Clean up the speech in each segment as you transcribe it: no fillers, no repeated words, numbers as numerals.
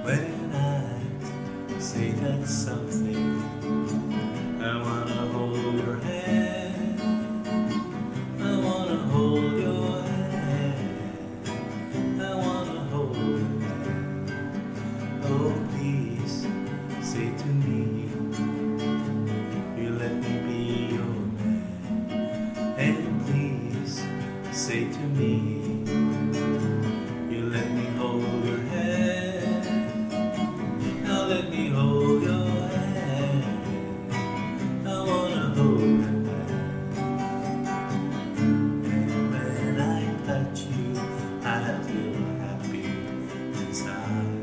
When I say that's something, I wanna hold your hand. I wanna hold your hand. I wanna hold your hand. Oh, please say to me, you let me be your man. And please say to me, you let me hold your hand. Now let me hold your hand. I wanna hold your hand. And when I touch you, I feel happy inside.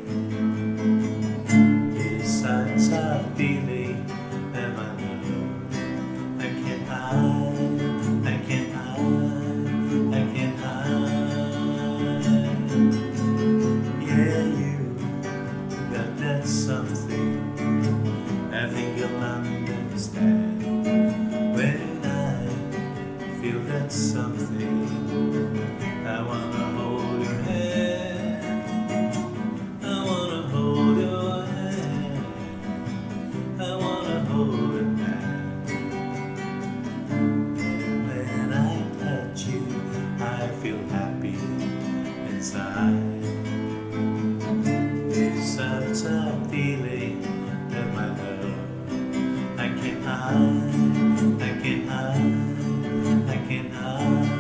It's such a feeling that I know I can't hide, I can't hide, I can't hide. Yeah, you got that something I think you'll understand. When I feel that something, I wanna hold your hand. I wanna hold your hand. I wanna hold your hand. And when I touch you, I feel happy inside. It's such a feeling that my love I can't hide, I can't hide, I can't hide.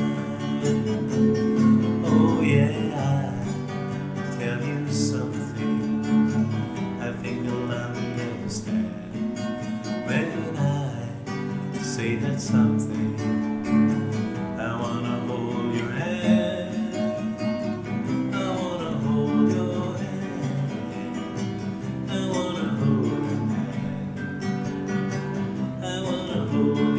Oh yeah, I tell you something I think you'll understand. When I say that something, I wanna hold your hand. I wanna hold your hand. I wanna hold your hand. I wanna hold